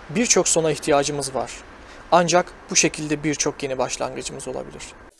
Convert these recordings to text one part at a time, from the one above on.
Birçok sona ihtiyacımız var. Ancak bu şekilde birçok yeni başlangıcımız olabilir.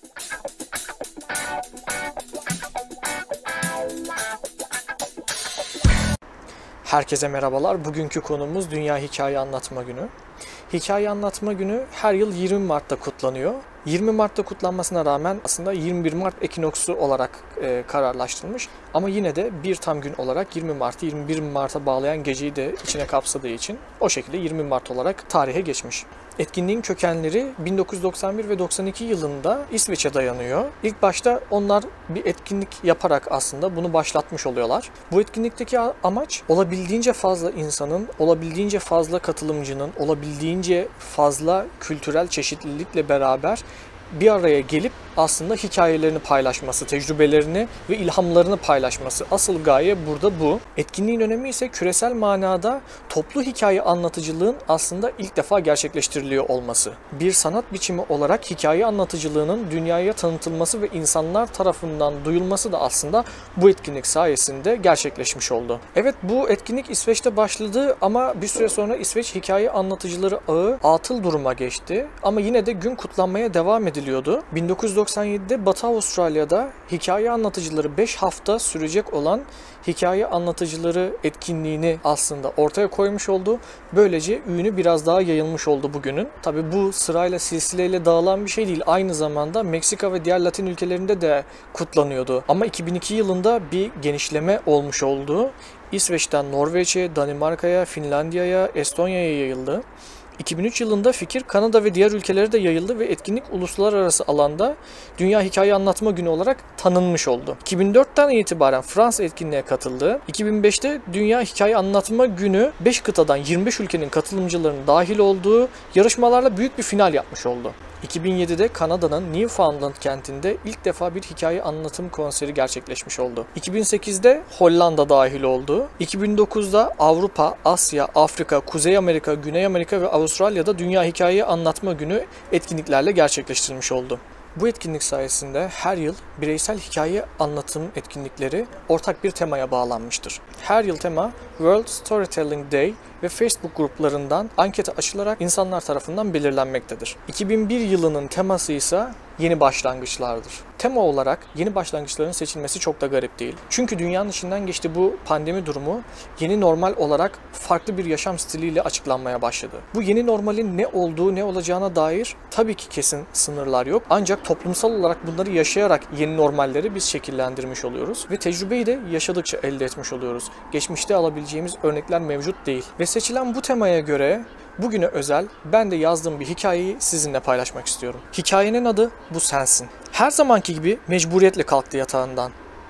Herkese merhabalar. Bugünkü konumuz Dünya Hikaye Anlatma Günü. Hikaye Anlatma Günü her yıl 20 Mart'ta kutlanıyor. 20 Mart'ta kutlanmasına rağmen aslında 21 Mart ekinoksi olarak kararlaştırılmış. Ama yine de bir tam gün olarak 20 Mart'ı 21 Mart'a bağlayan geceyi de içine kapsadığı için o şekilde 20 Mart olarak tarihe geçmiş. Etkinliğin kökenleri 1991 ve 92 yılında İsveç'e dayanıyor. İlk başta onlar bir etkinlik yaparak aslında bunu başlatmış oluyorlar. Bu etkinlikteki amaç olabildiğince fazla insanın, olabildiğince fazla katılımcının, olabildiğince fazla kültürel çeşitlilikle beraber bir araya gelip aslında hikayelerini paylaşması, tecrübelerini ve ilhamlarını paylaşması. Asıl gaye burada bu. Etkinliğin önemi ise küresel manada toplu hikaye anlatıcılığın aslında ilk defa gerçekleştiriliyor olması. Bir sanat biçimi olarak hikaye anlatıcılığının dünyaya tanıtılması ve insanlar tarafından duyulması da aslında bu etkinlik sayesinde gerçekleşmiş oldu. Evet, bu etkinlik İsveç'te başladı ama bir süre sonra İsveç hikaye anlatıcıları ağı atıl duruma geçti. Ama yine de gün kutlanmaya devam ediliyordu. 1997'de Batı Avustralya'da hikaye anlatıcıları 5 hafta sürecek olan hikaye anlatıcıları etkinliğini aslında ortaya koymuş oldu. Böylece ünü biraz daha yayılmış oldu bugünün. Tabii bu sırayla silsileyle dağılan bir şey değil. Aynı zamanda Meksika ve diğer Latin ülkelerinde de kutlanıyordu. Ama 2002 yılında bir genişleme olmuş oldu. İsveç'ten Norveç'e, Danimarka'ya, Finlandiya'ya, Estonya'ya yayıldı. 2003 yılında fikir Kanada ve diğer ülkelere de yayıldı ve etkinlik uluslararası alanda Dünya Hikaye Anlatma Günü olarak tanınmış oldu. 2004'ten itibaren Fransa etkinliğe katıldı. 2005'te Dünya Hikaye Anlatma Günü 5 kıtadan 25 ülkenin katılımcılarının dahil olduğu yarışmalarla büyük bir final yapmış oldu. 2007'de Kanada'nın Newfoundland kentinde ilk defa bir hikaye anlatım konseri gerçekleşmiş oldu. 2008'de Hollanda dahil oldu. 2009'da Avrupa, Asya, Afrika, Kuzey Amerika, Güney Amerika ve Avustralya'da Dünya Hikaye Anlatma Günü etkinliklerle gerçekleştirilmiş oldu. Bu etkinlik sayesinde her yıl bireysel hikaye anlatım etkinlikleri ortak bir temaya bağlanmıştır. Her yıl tema World Storytelling Day ve Facebook gruplarından ankete açılarak insanlar tarafından belirlenmektedir. 2001 yılının teması ise yeni başlangıçlardır. Tema olarak yeni başlangıçların seçilmesi çok da garip değil. Çünkü dünyanın içinden geçtiği bu pandemi durumu yeni normal olarak farklı bir yaşam stiliyle açıklanmaya başladı. Bu yeni normalin ne olduğu, ne olacağına dair tabii ki kesin sınırlar yok. Ancak toplumsal olarak bunları yaşayarak yeni normalleri biz şekillendirmiş oluyoruz ve tecrübeyi de yaşadıkça elde etmiş oluyoruz. Geçmişte alabileceğimiz örnekler mevcut değil. Ve seçilen bu temaya göre bugüne özel ben de yazdığım bir hikayeyi sizinle paylaşmak istiyorum. Hikayenin adı Bu Sensin. Her zamanki gibi mecburiyetle kalktı yatağından.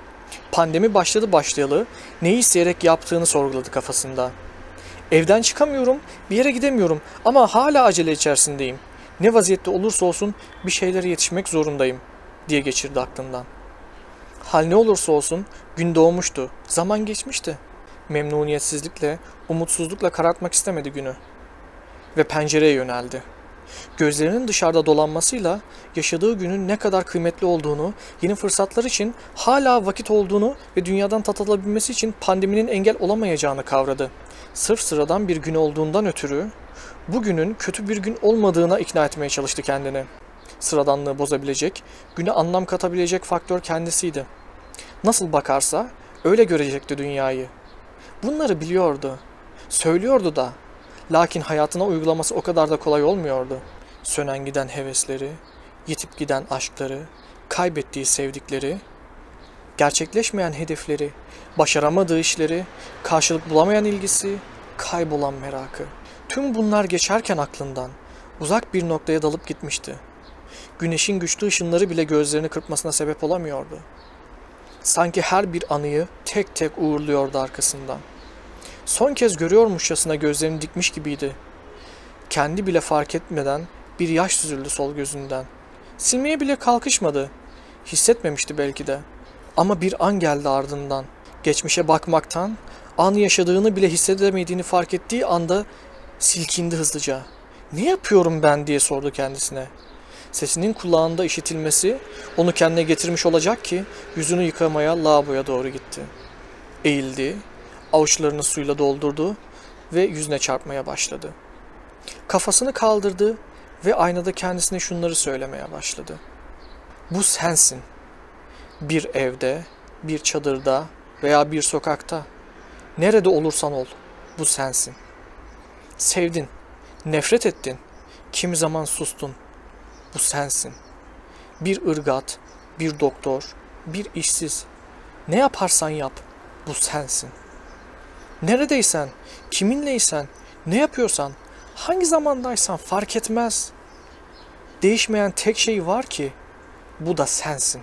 Pandemi başladı başlayalı neyi isteyerek yaptığını sorguladı kafasında. Evden çıkamıyorum, bir yere gidemiyorum ama hala acele içerisindeyim. Ne vaziyette olursa olsun bir şeylere yetişmek zorundayım diye geçirdi aklından. Hal ne olursa olsun gün doğmuştu, zaman geçmişti. Memnuniyetsizlikle, umutsuzlukla karartmak istemedi günü ve pencereye yöneldi. Gözlerinin dışarıda dolanmasıyla yaşadığı günün ne kadar kıymetli olduğunu, yeni fırsatlar için hala vakit olduğunu ve dünyadan tat alabilmesi için pandeminin engel olamayacağını kavradı. Sırf sıradan bir gün olduğundan ötürü bugünün kötü bir gün olmadığına ikna etmeye çalıştı kendini. Sıradanlığı bozabilecek, güne anlam katabilecek faktör kendisiydi. Nasıl bakarsa öyle görecekti dünyayı. Bunları biliyordu, söylüyordu da. Lakin hayatına uygulaması o kadar da kolay olmuyordu. Sönen giden hevesleri, yitip giden aşkları, kaybettiği sevdikleri, gerçekleşmeyen hedefleri, başaramadığı işleri, karşılık bulamayan ilgisi, kaybolan merakı. Tüm bunlar geçerken aklından uzak bir noktaya dalıp gitmişti. Güneşin güçlü ışınları bile gözlerini kırpmasına sebep olamıyordu. Sanki her bir anıyı tek tek uğurluyordu arkasından. Son kez görüyormuşçasına gözlerini dikmiş gibiydi. Kendi bile fark etmeden bir yaş süzüldü sol gözünden. Silmeye bile kalkışmadı. Hissetmemişti belki de. Ama bir an geldi ardından. Geçmişe bakmaktan, an yaşadığını bile hissedemediğini fark ettiği anda silkindi hızlıca. "Ne yapıyorum ben?" diye sordu kendisine. Sesinin kulağında işitilmesi onu kendine getirmiş olacak ki yüzünü yıkamaya lavaboya doğru gitti. Eğildi, avuçlarını suyla doldurdu ve yüzüne çarpmaya başladı. Kafasını kaldırdı ve aynada kendisine şunları söylemeye başladı. Bu sensin. Bir evde, bir çadırda veya bir sokakta, nerede olursan ol, bu sensin. Sevdin, nefret ettin, kimi zaman sustun, bu sensin. Bir ırgat, bir doktor, bir işsiz, ne yaparsan yap, bu sensin. Neredeysen, kiminleysen, ne yapıyorsan, hangi zamandaysan fark etmez. Değişmeyen tek şey var ki, bu da sensin.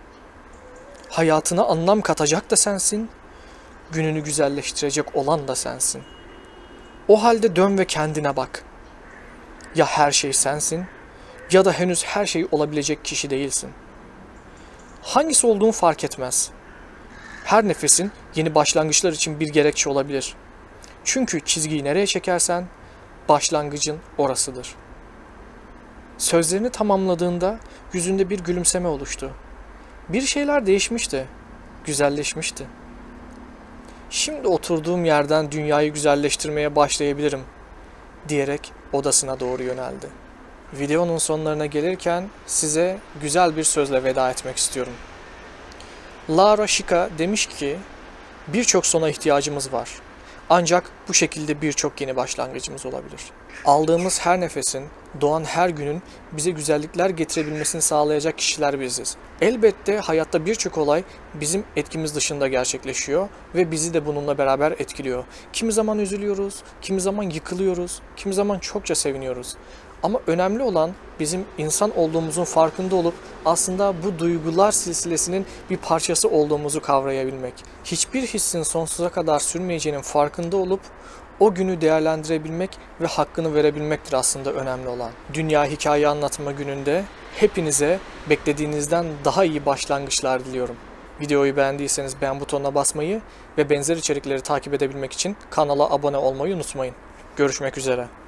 Hayatına anlam katacak da sensin, gününü güzelleştirecek olan da sensin. O halde dön ve kendine bak. Ya her şey sensin, ya da henüz her şey olabilecek kişi değilsin. Hangisi olduğun fark etmez. Her nefesin yeni başlangıçlar için bir gerekçe olabilir. Çünkü çizgiyi nereye çekersen, başlangıcın orasıdır. Sözlerini tamamladığında yüzünde bir gülümseme oluştu. Bir şeyler değişmişti, güzelleşmişti. Şimdi oturduğum yerden dünyayı güzelleştirmeye başlayabilirim, diyerek odasına doğru yöneldi. Videonun sonlarına gelirken size güzel bir sözle veda etmek istiyorum. Lara Shika demiş ki, birçok sona ihtiyacımız var. Ancak bu şekilde birçok yeni başlangıcımız olabilir. Aldığımız her nefesin, doğan her günün bize güzellikler getirebilmesini sağlayacak kişiler biziz. Elbette hayatta birçok olay bizim etkimiz dışında gerçekleşiyor ve bizi de bununla beraber etkiliyor. Kimi zaman üzülüyoruz, kimi zaman yıkılıyoruz, kimi zaman çokça seviniyoruz. Ama önemli olan bizim insan olduğumuzun farkında olup aslında bu duygular silsilesinin bir parçası olduğumuzu kavrayabilmek. Hiçbir hissin sonsuza kadar sürmeyeceğinin farkında olup o günü değerlendirebilmek ve hakkını verebilmektir aslında önemli olan. Dünya Hikaye Anlatma Günü'nde hepinize beklediğinizden daha iyi başlangıçlar diliyorum. Videoyu beğendiyseniz beğen butonuna basmayı ve benzer içerikleri takip edebilmek için kanala abone olmayı unutmayın. Görüşmek üzere.